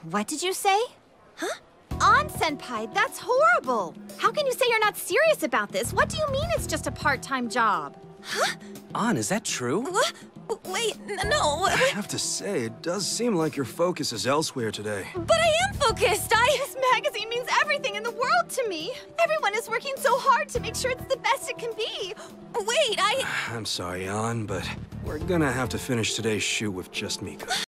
What did you say? Huh? Senpai, that's horrible! How can you say you're not serious about this? What do you mean it's just a part-time job? Huh? Is that true? What? Wait, no. I have to say, it does seem like your focus is elsewhere today. But I am focused. This magazine means everything in the world to me. Everyone is working so hard to make sure it's the best it can be. Wait, I'm sorry, An, but we're gonna have to finish today's shoot with just Mika.